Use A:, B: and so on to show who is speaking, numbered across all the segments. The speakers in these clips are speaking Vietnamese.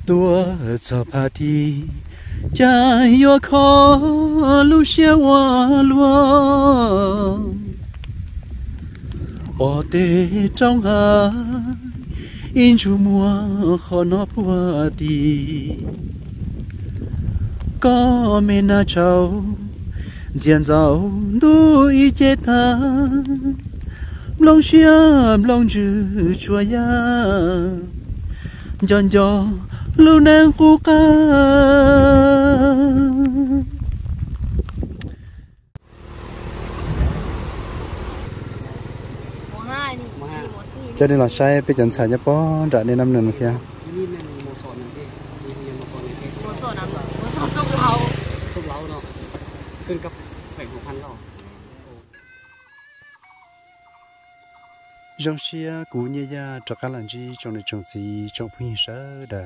A: tua cho pa đi cha yo khó lu xe hoa luôn bỏ tê trong hà in chu mua khó nó qua đi có mẹ na cháu diện giàu đuôi chết ta lòng xiêm lòng chữ chua ya giòn giò lưu nàng cô ca cho nên là sai bây giờ xài nhá bó trả nên năm nửa kia trong xia cũ như ya cho các lần gì trong này trồng gì trong phun sớ đờ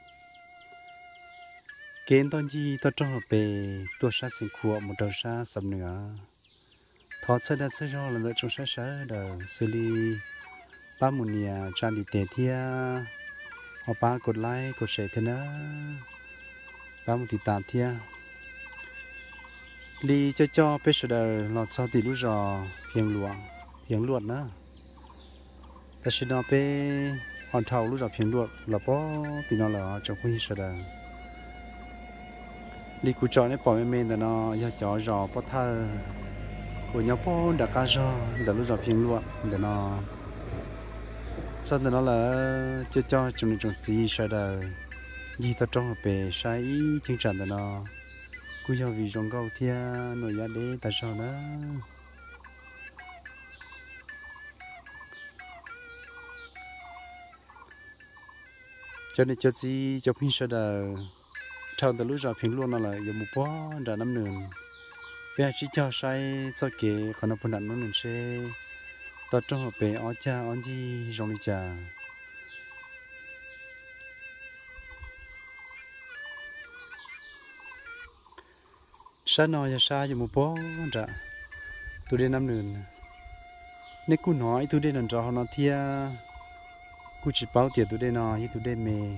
A: kiến toàn gì tôi trong hợp bề tôi sát sinh khua một đầu sát sầm nữa thọ sơ đã sơ cho là trong sát sớ đờ xử lý ba một nhà trang đi tè thia họ ba cột like cột share thế nữa ba một tỷ tạm thia đi cho bây giờ lọt sau thì lúc giờ phiền luộc nữaแต่ฉันเอาไปหอนเท้ารู้จักเพียงด้วยแล้วพอปีนอแล้วจะคุยเสด็จลีกูจอในปอยเมนแต่นออยากจอจอพอท่ากูยังพอดักกาจอแต่รู้จักเพียงด้วยแต่นอสันแต่นอแล้วจะจอจุนจุนจีเสด็จยี่ตัวจงไปใช้ชิงจันแต่นอกูอยากวิจงเก้าเทียหน่วยยาเดแต่ชอบนะcho nên cho gì cho pin sẽ đờ thằng từ lúc giờ pin luôn nó là giờ một bó đã năm nườn bây giờ chỉ cho sai cho kể còn nó phân đạn nó nườn xe tao trong hợp bể ó cha ó gì trong đi trà sa nói giờ sa giờ một bó đã tôi đi năm nườn nếu cô nói tôi đi lần trò nó thia cú chỉ bảo tiền tụi đây nọ, như tụi đây mê,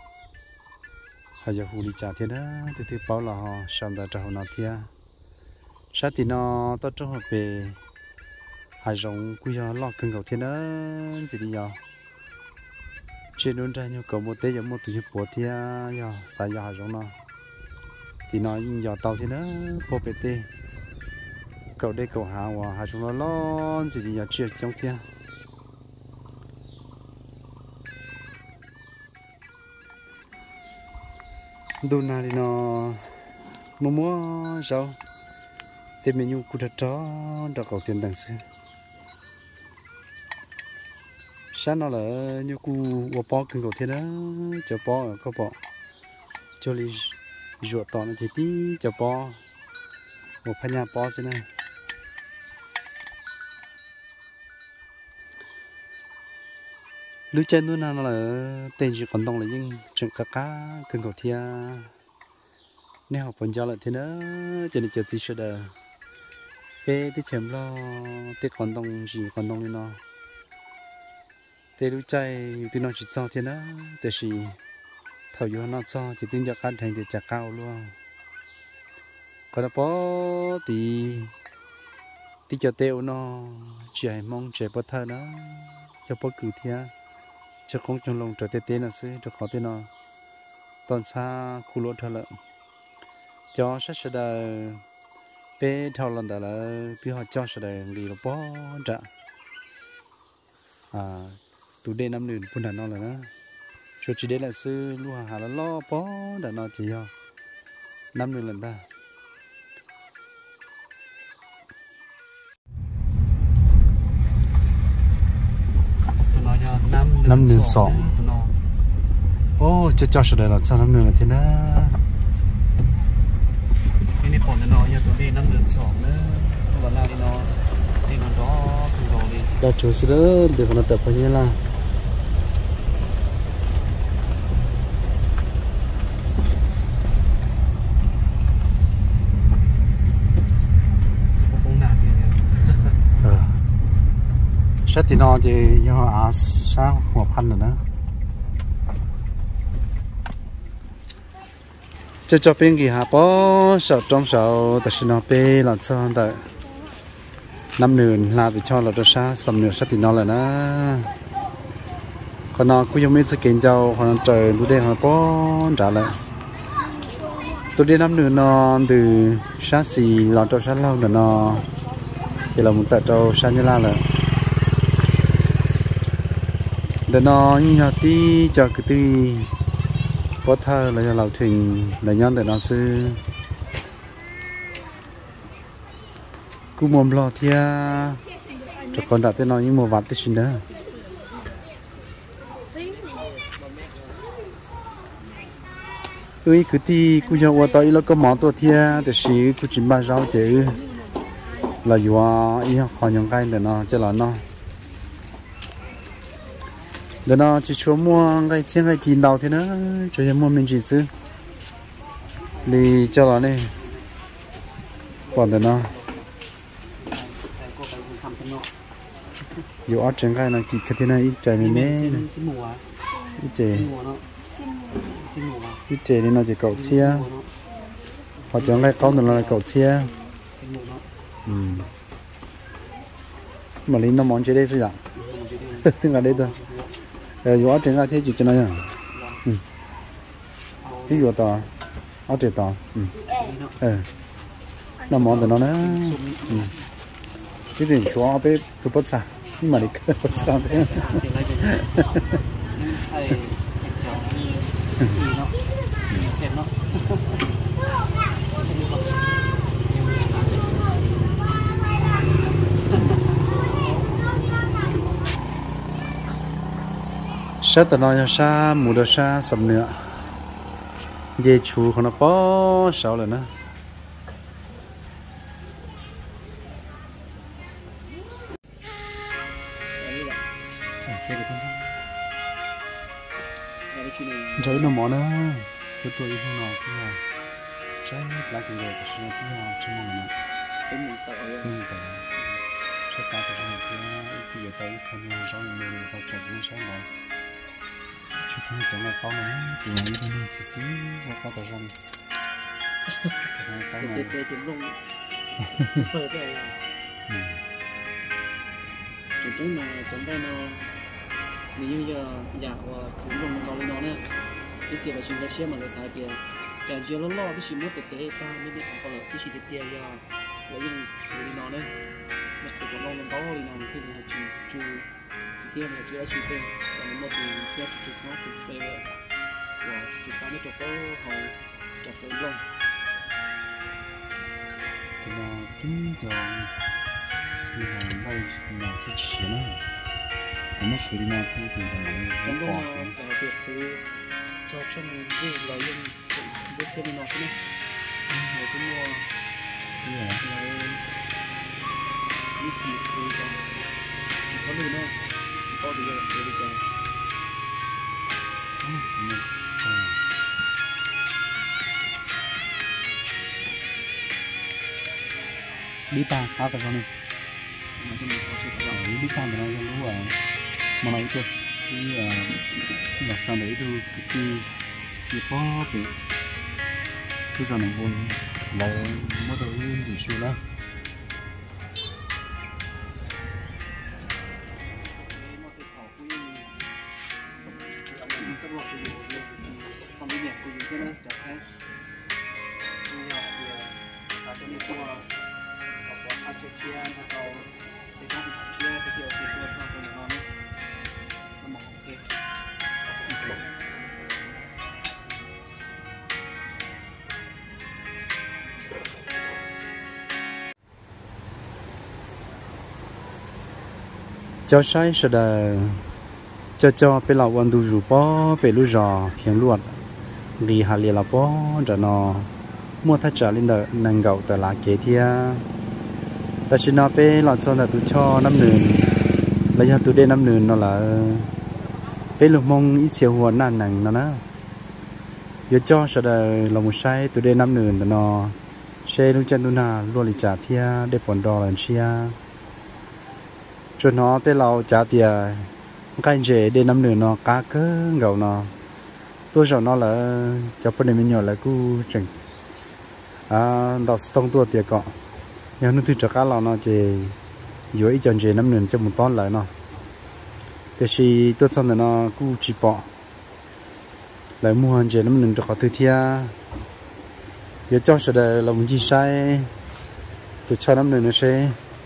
A: họ giờ hù đi trả tiền đó, tụi bảo là họ sang đó trả họ nào thia, sát thì nó tao cho họ về, họ giống cú giờ lo cưng cầu tiền đó, gì đi giờ, trên núi ra nhiều cầu một té giống một tụi bố thia, giờ sai giờ họ giống nó, thì nó giờ tàu tiền đó, bố bê tê, cầu đây cầu hạ và họ giống nó lo, gì đi giờ chia trong thia. đồ nào thì nó mua rau thì mình nhu cụ thật chó đã có tiền đằng xưa sáng nó là nhu cụ bỏ cần cầu thiên đó cho bỏ có bỏ cho đi ruột to nó chỉ tí cho bỏ một pha nhà bỏ thế này lưới chân nó là tên chỉ còn đông là nhưng chẳng cá cần cầu thia nếu học phần giao lại thế nữa cho nên chờ gì sẽ đờ cái chém lo cái còn đông gì còn đông lên nó cái lưới chạy thì nó chỉ cho thế nữa để gì thầu vô nó cho chỉ tin cho căn thành thì chả cao luôn còn nó bỏ thì cho teo nó chỉ mong trẻ bắt thơ nó cho bỏ cử thia cho con trong lòng trở tê là xí cho khó tên nó toàn xa khu lúa thợ lợn cho sát sẽ đờ bé thầu lần đó là bí họ cho sẽ đờ lì nó bó trả tụ đê năm nườn phun đàn nó là nó cho chỉ đê là sư lúa hà là lo bó đàn nó chỉ cho năm nườn lần ta năm nườn sòng ô cho sẽ đây là sao năm nườn là thế đó cái này còn nó giờ tụi đi năm nườn sòng nữa còn nào thì nó đó không rồi đi đã chú sĩ đó để nó tập bao nhiêu là sát thì nó thì do họ sao một phần rồi đó cho bên kia hà bó sợ trong sợ ta xin nó bê là cho ta năm nườn là bị cho là cho xa sầm nửa sát thì nó là nó còn nó cũng giống như sự kiện châu còn trời tôi đen hà bó trả lại tôi đi năm nườn nó từ sát xì là cho sát lâu là nó thì là một tại cho sát như la là để nó như là tí cho cái tí có thơ là cho lão thuyền là nhân để nó sư cú mồm lo thia cho con đặt tên nó như một vạt tới xin đó ơi cứ tí cú nhau qua tới nó có mónตัวthia để xí cú chín ba rau chứ là vừa ý họ nhung cái để nó cho là nó để nó chỉ cho mua cái chiên cái chín đầu thế nữa cho mua mình chỉ xứ đi cho nó này còn để nó dù ở trên cái này kỹ cái thế này ít trời mình mê ít trời nên nó chỉ cậu chia họ chọn cái con nó là cậu chia mà lính nó món chơi đây sao vậy tức là đây thôi dù ở trên cái thế chịu cho nó nhá ví dụ to ở trên to nó món từ nó nữa cái gì chúa bé tôi bắt xa nhưng mà đi bắt xa thế sát tận nói sa mù đồ sa sầm nữa về chú không nó bó sao rồi nữa chơi nó mỏ nữa cái tuổi không nào cũng là trái lại cái người của sinh cũng là trên mông nữa tính tàu sẽ ta sẽ làm cái giờ tới không là rõ mình phải chọn những sáng rồi chỉ xong chẳng là con nữa thì là như thế này xí và có tàu răng cái này cái chấm lông phơi rồi chúng nó chúng ta nó như giờ dạo chúng lông nó lên nó nữa cái gì là chúng ta xem mà cái sai tiền chả chưa lo cái gì mất tế ta mới biết còn cái gì tiền giờ lấy những cái nó nữa một cái con lông nó to nó thì là chú xem là chú đã chú tên còn một thì xem chú nó cũng phê và chú ta mới cho có họ chặt cái lông thì là tính cho thì là đây là sẽ chỉ nó mất thì đi nào thì là trong đó giải quyết thì cho mình vui là dùng để xem nó thế này người cũng mua như thì còn có luôn nữa chỉ có điều là để đi chơi đi ta sao cái con này đi ta mà nó đúng rồi mà nói chưa thì là sao đấy tôi cái có cái giờ này buồn là mất đầu gì xưa đó cho sai sẽ là choไปเราวันดูรูปอไปรู้จอเพียงลวดรีหาเรียเราปอจะนอมั่วทัชจาลินเดนังเก่าแต่ละเกเทียแต่ชินอไปเราจอแต่ตุช่อน้ำหนึ่งแล้วยังตุเดน้ำหนึ่งนั่นแหละไปหลุมมงอีเสียวหัวนั่นหนังนั่นนะยจ่อจะได้เราไม่ใช้ตุเดน้ำหนึ่งแต่นอเชลุจันตุนาล้วนลิจ่าเทียได้ผลดอลันเชียจนnó tới lâu trả tiền cái gì để năm nữa nó cá cớ gạo nó tôi sợ nó là cho bên này mình nhỏ là cứ chẳng đào tông tua tiệt cọ nhưng nó tuy cho cá nó chỉ dưới chân chỉ nắm nền cho một ton lại nóแต่ชีตัวซ้ำเนี่ยกูจีปอแล้วมัวเจน้ำหนึ่งจะขอตัวเทียเดี๋ยวเจ้าจะได้เราไม่ใช้ตัวใช้น้ำหนึ่งนะใช่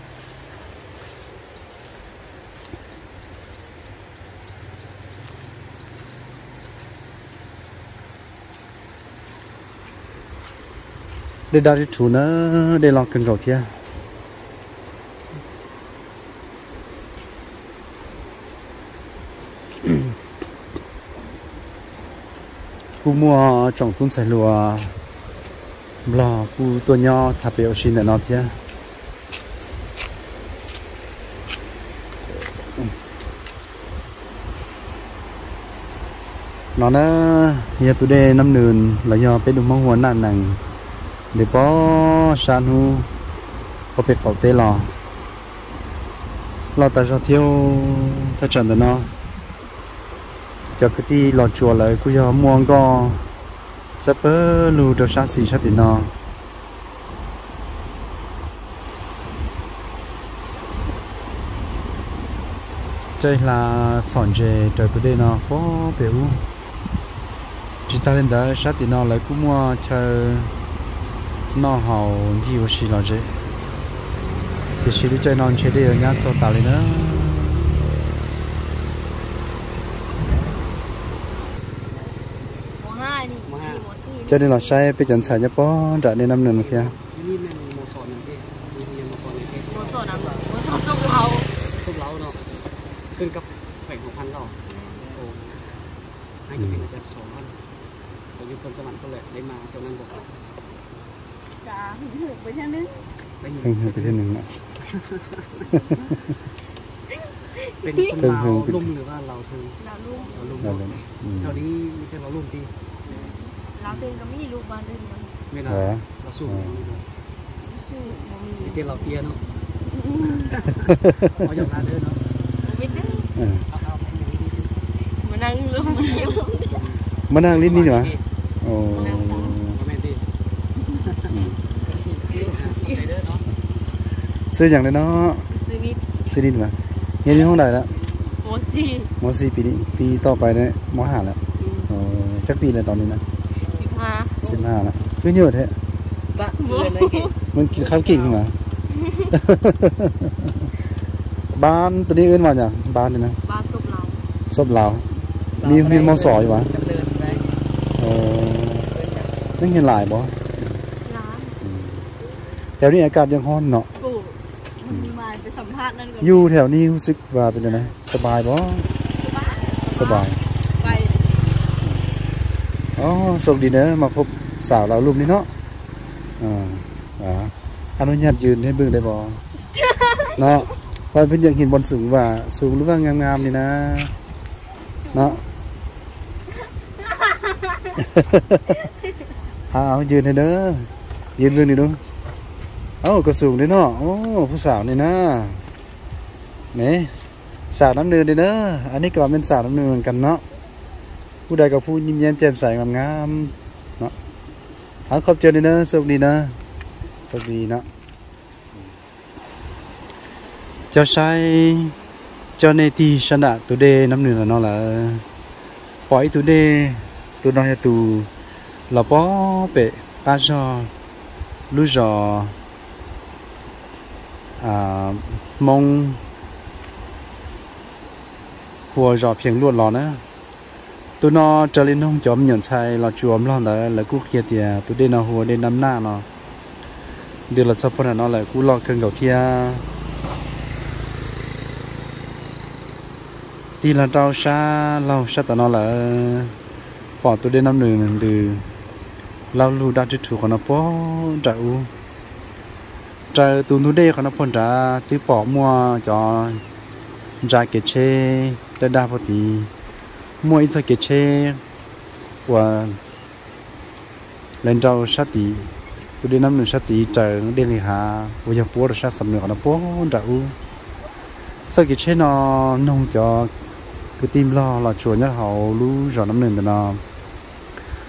A: ได้ดาวที่ถูนะได้ลองกันก่อนเทียกูมัวจ่องตุ้นใส่ลัวรอกูตัวย่อทับเปลชินแต่นอนเทียนอนนะเฮียตัวเดน้ำเนินแล้วย่อไปดูมองหัวหน้าหนังเดี๋ยวป้อชานูพอเป็ดเขาเตะรอเราแต่จะเที่ยวถ้าจันแต่นอจากที่หลอดชัวเลยกูจะม่วงก็สเปอร์ลูเดชาสีชาตินอใจลาสอนเจเจอตัวเดนอก็เปล่าจิตาเล่นได้ชาตินอเลยกูมัวเชอนอเฮาที่ว่าสีหลอดเจที่สีดูใจนอนเชได้งานสตาเลยนะcho nên là sai bây giờ xài cho bó trả nên năm lần kia
B: ซุปเล้าเนาะขึ้นกับแบ่ง6,000ดอกโอ้ให้กินเป็นจาก2,000ตัวอยู่คนสวรรค์ก็เลยได้มาตรงนั้นบอก
C: จ้าหึงไปเท่านึง
A: ไปเท่านึงนะ
B: เป็นคนเราลุ่มหรือว่าเราถึง
C: เราลุ่ม
B: เท่านี้มีแค่เราลุ่มที่
C: เราเองก็ไม่ลูกบ้านเองมัน
B: ไม่ได้เราสู้มีแต่เราเตี้ยเนาะเอาอย่างนั้นเลยเนาะ
C: ไม่ได้มานั่งลุ่ม
A: มานั่งลิ้นนี่เหรอโอ้ซื้ออย่างไรเนาะซื้อนิดมาเรียนที่ห้องใดแล้วม.4 ปีนี้ปีต่อไปเนี่ยม.5แล้วจักปีเลยตอนนี้นะ15แล้วคือเยอะแท้มันกินข้าวกิ่งขึ้นมาบ้านตัวนี้เอื้นว่าอย่างบ้านนี่นะ
C: บ้าน
A: ศพเรามีเรียนม.2อยู่วะนั่งเห็นหลายบ่แถวนี้อากาศยังร้อนเนาะ
C: มาไปสัมภาษณ์นั่นก่อน
A: อยู่แถวนี้รู้สึกว่าเป็นยังไงสบายบ่สบาย
C: ไป
A: อ๋อโชคดีเนอะมาพบสาวเรารูปนี้เนาะอนุญาตยืนให้เบิ่งได้บ่เนาะเพราะเพิ่นยังเห็นบนสูงว่าสูงหรือว่างามๆนี่นะเนาะเอายืนให้เด้อยืนเบิ่งนี่ดูก็สูงด้วยเนาะโอ้ผู้สาวนี่นะนี่สาวน้ำเนินเลยเนอะอันนี้ก็เป็นสาวน้ำเนินเหมือนกันเนาะผู้ใดกับผู้ยิ้มแย้มแจ่มใสงามๆเนาะขอบเจอเลยเนอะโชคดีนะโชคดีเนาะเจ้าชายเจ้าในที่ชนะตัวเดน้ำเนินแล้วเนาะล่ะปล่อยตัวเดตัวน้อยตัวเราป้อเปะกาจอลูจอมองหัวจอเพียงลวดหล่อนะตัวนอจะเล่นห้องจอมหย่อนชายเราจวมล่อแล้วกูเกียเตียตัวเด่นหัวเด่นน้ำหน้าเนาะเดี๋ยวเราจะพูดเนาะเลยกูรอเครื่องเก่าเทียที่เราชาแต่เนาะเลยปอดตัวเด่นน้ำหนึ่งดื้อเราลูดัดจุดถูกของเราป้อจ่าใจตูนูเด้เขานับพนจ้าที่ปอกมัวจอจ่าเกเชได้ดาพอดีมัวอิสเกเชว่าเล่นเจ้าชาติตัวเดียน้ำหนึ่งชาติใจเดลิฮาวิญญาณปัวชาติสำเนียงเขานับพนจ้าสเกเชนอนงจอคือทีมเราชวนยัดเขารู้จอน้ำหนึ่งแต่นอ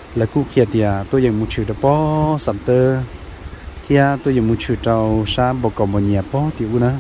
A: là cú kia thì tôi dùng một chữ đó bó sắm tơ thì tôi dùng một chữ trâu sa bọc cỏ một nhẹ bó thì u nữa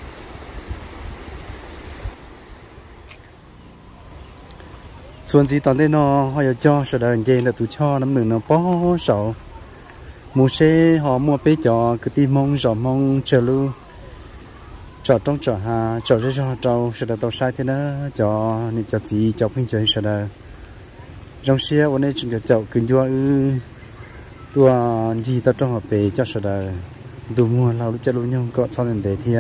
A: ส่วน gì toàn thế nó họ cho sợ đời gì là tụi cho nắm đường nó bó sợ mua xe họ mua bé cho cứ tìm mong rõ mong chờ lưu chờ trong chờ hà chờ ra cho trâu sợ đời tàu sai thế nữa cho nên cho gì cho phim chơi sợ đời trong xe ở đây chúng ta chậu kinh doanh tua gì ta trong hợp về cho sợ đời đủ mua lâu cho luôn nhau có sau này để thì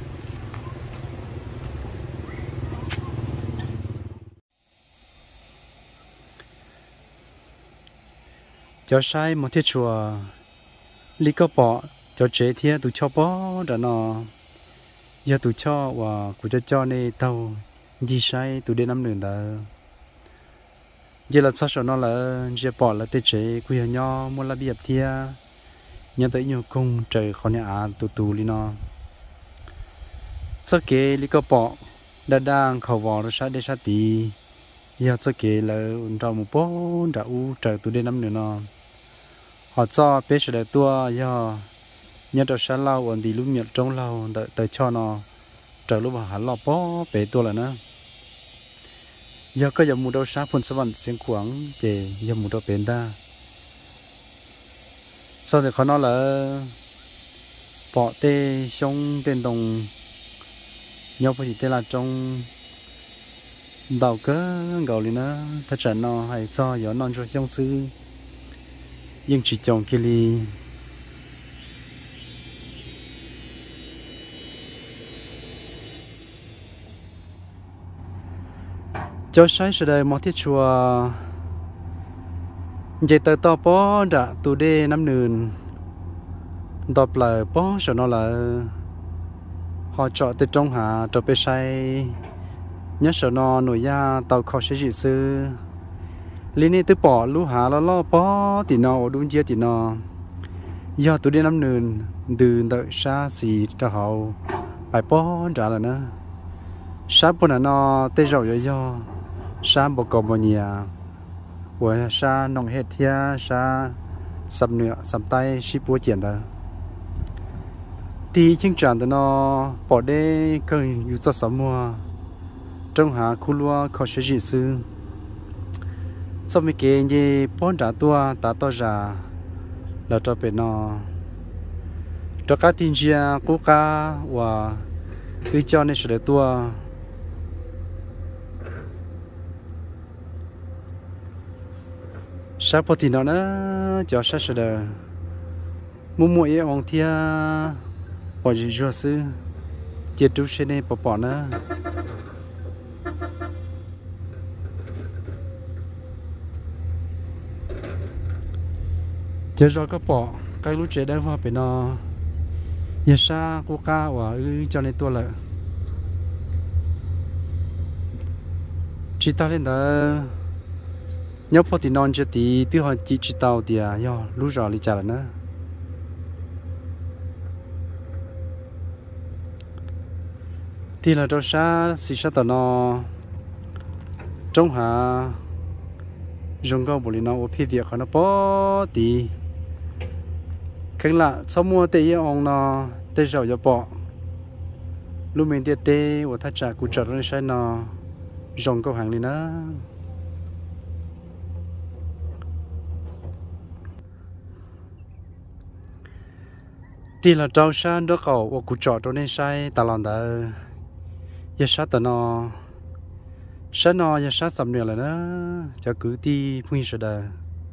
A: cho sai một thiết chùa lý có bỏ cho chế thì tụi cho bỏ đã nó giờ tụi cho và của cho này tàu đi sai tụi đi năm đường đó giờ là sao nó là giờ bỏ là tê chế quy nhỏ muốn là biệp thì nhớ tới nhiều công trời khó nhà tụi li nó sau kế lý có bỏ đã đang khẩu vò rồi sát để sát tí giờ sau kế là trong một bó đã u trời tụi đi năm đường nó họ cho bé sẽ để tua do nhớ được sáng lâu ổn thì lúc nhật trong lâu đợi cho nó trời lúc mà hắn lò bó bé tua là nữa giờ có giờ mùa đâu sáng phun sớm sen khoảng để giờ mùa đâu bên ta sau thìเขาnói là bỏ tê xong bên đồng nhau phải tê là trong đầu cỡ gạo đi nữa thật sự nó hay cho giờ non cho trong sư nhưng chỉ trồng kia li cho sai sẽ đây một thiết chùa vậy tới to bó đã tụ đê năm nườn đọc lời bó sợ nó là họ chọn từ trong hạ cho bé say nhất sợ nó nổi da tàu khó sẽ chỉ sư liên hệ tới bỏ lú hạ lo bó thì nó đúng chưa thì nó do tụ đê năm nườn từ đợi xa xì cho họ phải bó trả là nữa sáng bữa nó tê rồi do sáng bữa còn bao nhiêu của sa nông hết thia sa sầm nửa sầm tay ship búa chuyển đó thì chương trình nó bỏ đi cầnอยู่cho sớm mua trong hạ khu lúa khó sẽ gì sư sau mấy cái gì bốn trả tua ta to ra là cho bên nó cho các tin chia cố ca và cứ cho nên sẽ để tua sao bỏ thì nó cho sao sẽ được mua muội ông thia bỏ gì cho sư chia chú xe này bỏ nữa chia rồi có bỏ cái lúa chế đấy vào bên nó nhà sa cô ca và cho nên tua lại chỉ ta lên đó nhớ bỏ thì non cho tí tiêu họ chỉ tàu thì do lú rồi đi trả lại nữa thì là đâu xa xí xa tao nó trong hạ dùng câu bổ lý nó ở phía việc nó bỏ tí cái lạ sau mua tê ông nó tê rồi cho bỏ lúc mình tê tê và thắt chặt cụ trợ nó sai nó dùng câu hàng đi nữa thì là trâu san đó cậu và cụ trọ cho nên sai ta làm đó giờ sát tao nó sát nó giờ sát sầm nửa là nó cho cứ đi phun sờ đờ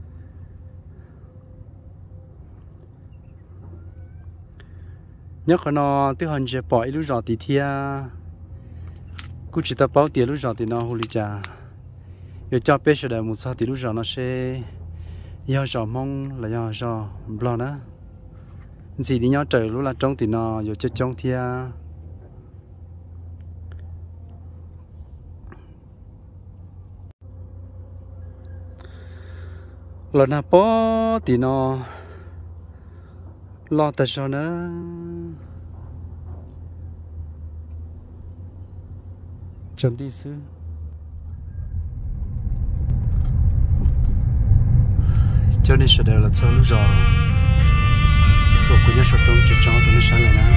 A: nhớ con nó từ hồi giờ bỏ lúc rồi thì thia cụ chỉ ta bảo tiền lúc rồi thì nó huli cha giờ cho bé sờ đờ một sao thì lúc rồi nó sẽ do rồi mong là do rồi lo nữa gì đi nhau trời lúc là trong thì nó giờ cho trong thia lần nào bỏ thì nó lo tại sao nữa chẳng đi xứ cho nên sẽ đều là cho lúc rồi bộ của nhà sọt trong chỉ cho tôi nó sáng lại nè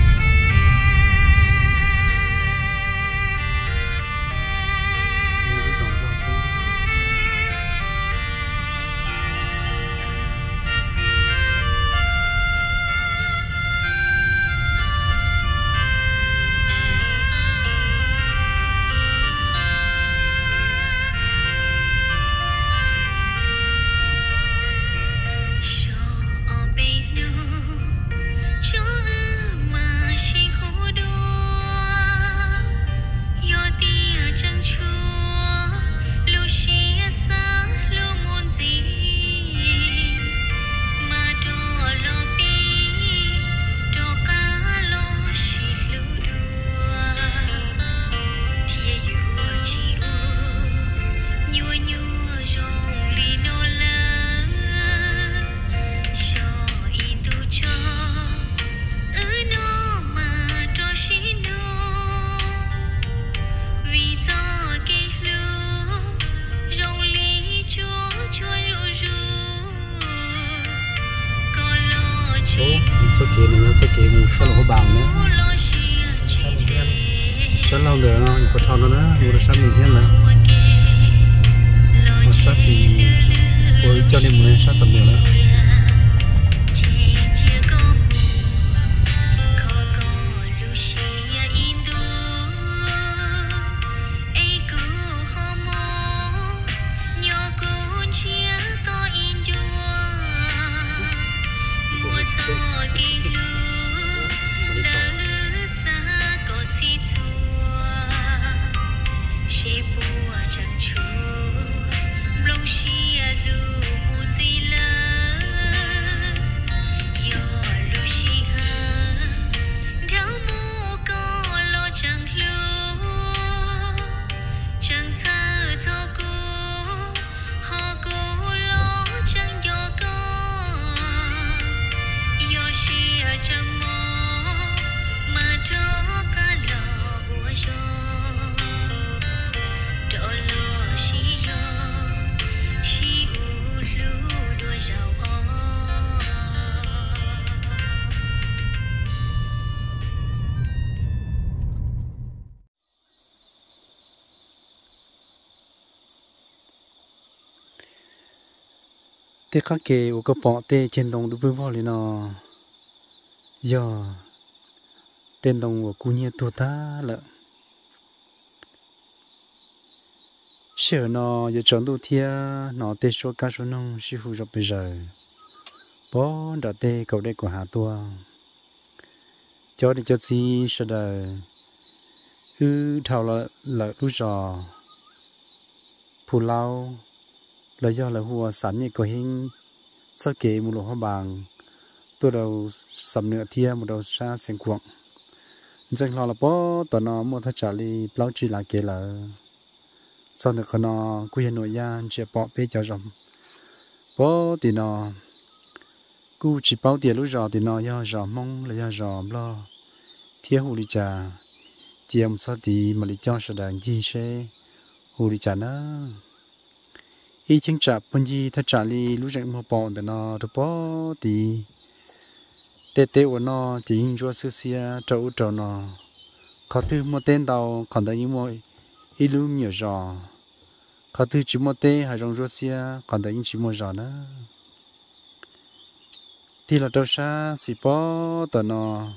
A: cho kỹ một số lỗ bằng nữa số lâu nữa nó có thon nó nữa mua được sáu mình thiên nữa một số gì tôi cho nên một số tầm nữa thế các kê ở cái bỏ tê trên đồng đối với vào liền nó giờ tên đồng của cô nhiên tua ta lợ sợ nó giờ chọn đồ thia nó tê số cá số nông sư phụ rồi bây giờ bó đã tê cầu đây của hà tua cho đi cho gì sợ đời thảo là lúc giờ phù lao là do là hùa sẵn như có hình sau kể một lỗ hoa bằng tôi đầu sầm nửa thia một đầu xa sen quặng chẳng lo là bó tao nó mua thắt trả li bao chi là kể là sau này còn nó quy nội gian chỉ bỏ bê cho rồng bó thì nó cú chỉ bao tiền lúc giờ thì nó do giờ mong là do giờ lo thia hồ đi trà chiêm sau thì mà đi cho sự đàn gì sẽ hồ đi trà nữa ý chính trả phân gì thắt trả li lúc rảnh mua bò để nó được bó thì tê tê của nó chỉ hình cho xưa xưa trâu nó có thứ mua tên tàu còn đấy những mồi ít lúc nhiều giò có thứ chỉ mua tê hay trong rô xưa còn đấy những chỉ mua giò nữa thì là trâu xa xì bó tờ nó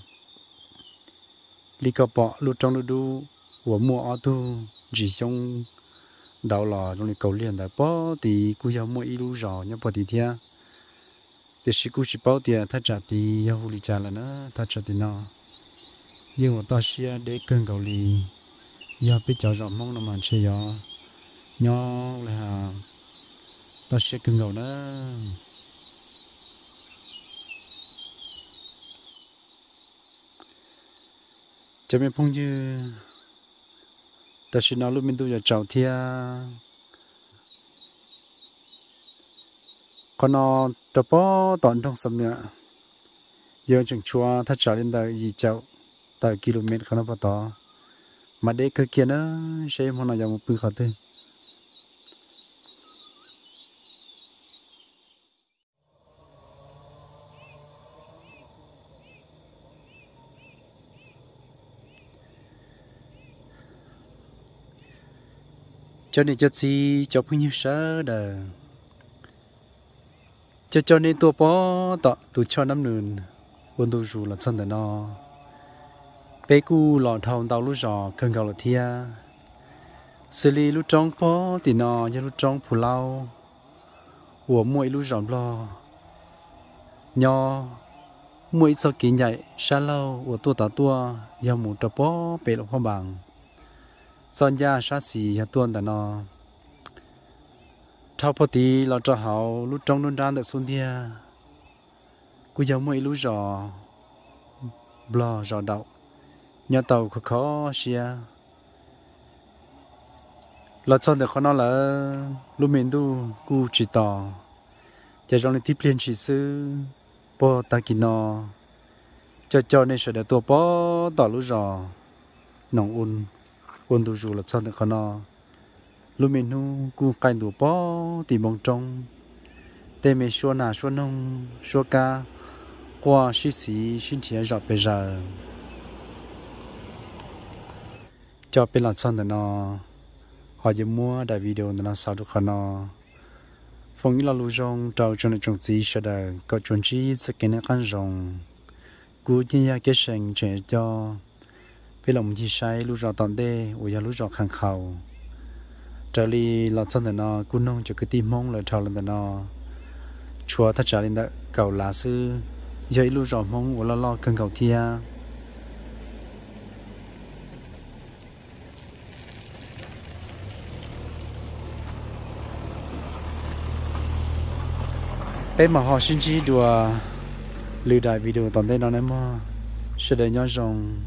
A: li cọ bọ lúc trong lúc đu của mua ô tô chỉ trong đầu lò trong này cầu liền tại bó thì cú giao mua ít lúc giò nhá bó thì thia thì sĩ cú chỉ bao tiền thắt chặt thì giao huli trả là nó thắt chặt thì nó nhưng mà tao xia để cơn cầu lì giao biết cho rõ mong nó mà chơi gió nhỏ là tao xia cơn cầu đó cho mình phong như tao xia nó lúc mình tu giờ chào thia còn nó tập bó tận trong sầm nữa giờ chừng chua thắt trả lên tại gì chậu tại km còn nó bắt to mà để cái kia nó sẽ hôm nào giờ một bữa khó thôi cho nên cho gì cho bao nhiêu sợ đờ cho nên tua bó tọ tụ cho năm nườn ôn tu dù là chân đời nó bé cu lọ thòng tàu lú giò cơn gạo là thia xử lý lú trống bó thì nó như lú trống phù lao của mỗi lú giò lo nho mỗi sau kỳ nhảy xa lâu của tua do một trò bó bé lọ không bằng son da xa xì ya tuôn ta nó thao bó tí lọ cho hậu lú trống luôn đan được xuống thia cú giống mỗi lú giò blo giò đậu nhà tàu khó xia lọ xong được khó nó là lúc mình đu cú chỉ tỏ cho trong này tiếp liên chỉ sư bó ta kỳ nó cho nên sẽ được tua bó tỏ lú giò nòng ôn tu dù là xong được khó nó lúc mình nu cú canh đu bó tìm bóng trong tên mình xua nà xua nông xua ca qua xí xí xin chỉ dọc bây giờ cho bên là xong rồi nó họ chỉ mua đại video nó sao được khả nó phong như là lưu rong trâu cho nó trồng gì sẽ được có chuẩn chỉ sẽ cái này căn rong cú như ya cái sinh trẻ cho bên lòng gì sai lưu rong tận đây ở nhà lưu rong khang khẩu trở đi là xong rồi nó cú nông cho cái tim mong là trâu lên nó chùa thắt trả lên đó cầu lá sư dây lưu rong mong ở lo cơn cầu thia bên mà họ xin chỉ đùa lưu đại video tận đây nó nè mà sẽ để nhau rong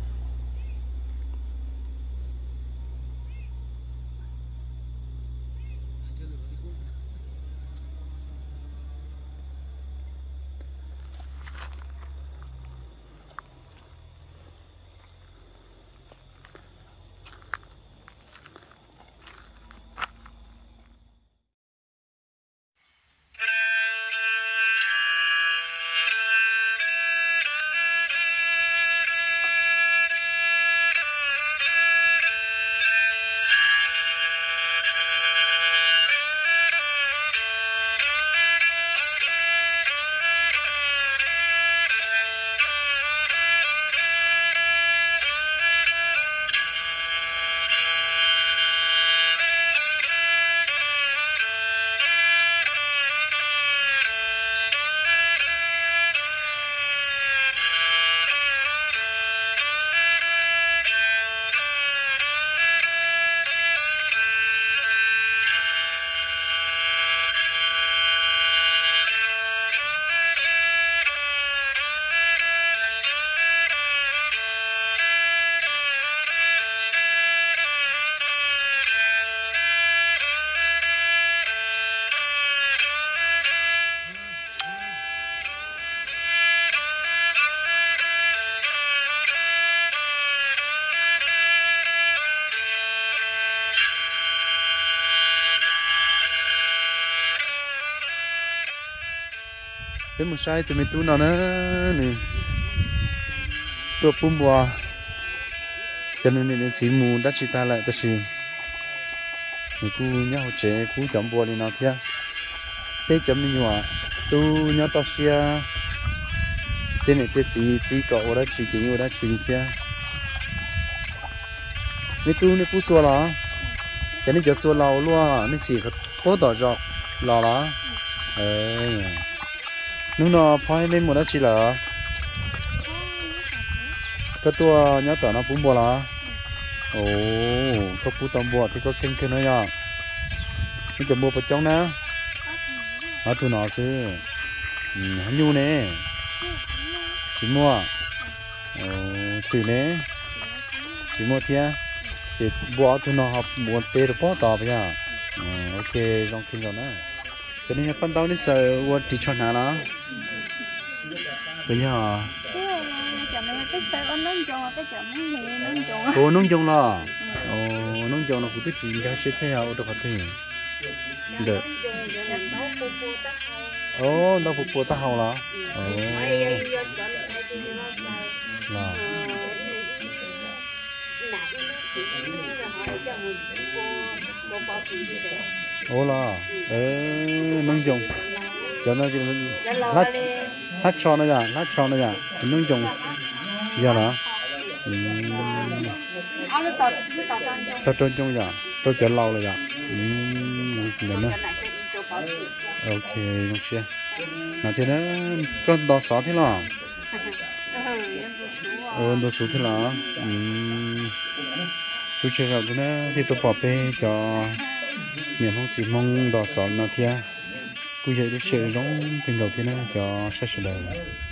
A: cái một sai tụi mình tu nó nè tua pum bò cho nên mình chỉ mù đất chỉ ta lại ta xì mình cú nhau trẻ cú chậm bò đi nó thia thế chậm đi nhòa tu nhau to xia thế này thế chỉ cậu ở đó chỉ ở đó chỉ kia mình tu này cú xua là cho nên giờ xua lâu luôn mình chỉ có tỏ rõ lò đó nung nó phai lên một đất chỉ là cái tua nhớ tao nó cũng bò là ồ có phụ tôm bò thì có kinh nữa nha mìnhจะmua vào trong nè ở tụi nó chứ hắn nhu nè chỉ mua ồ từ nè chỉ mua thia thì bò tụi nó học muốn tê được bò tao bây giờ ok trong kinh rồi nè cho nên phân tao đến giờ qua đi cho nào đó bây giờ ồ nông trồng là ồ nông trồng là cũng biết gì cái sẽ theo được hết được ồ đâu phục vụ ta hậu là ồ là
C: đồ bảo thủ gì đấy
A: ô là nông dùng cho nó
C: giờ lâu
A: lát
C: đi
A: lát cho nó ra nông dùng giờ đó
C: áo nó tọt con trong
A: tôi trôn chung giờ tôi chờ lâu rồi giờ để nữa
C: cái này sẽ đồ bảo thủ
A: ok không chưa nào thì nó có đo xóa thế nào
C: em
A: đồ số thế nào tôi chơi rồi thế nữa thì tôi bỏ bê cho miền không chỉ mong đo xóa nào thì cứ vậy tôi chơi giống cái đầu thế nữa cho sát đời